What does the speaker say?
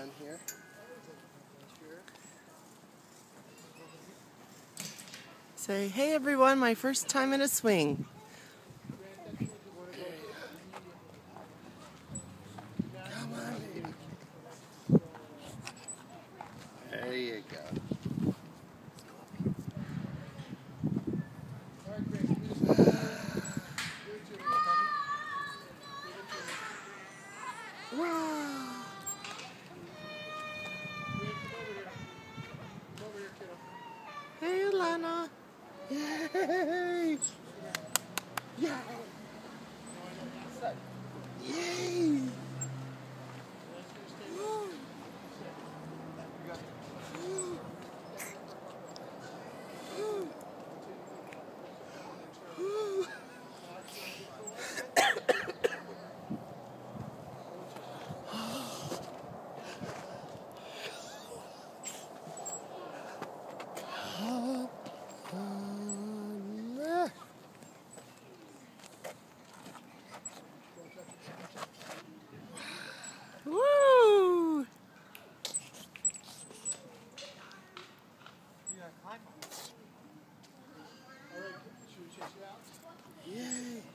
down here. Say, hey everyone, my first time in a swing. Come on, baby. There you go. Wow. Hey, Alana. Yay! Yeah. Yay! Woo. Woo. Woo. Woo. Woo! Yay!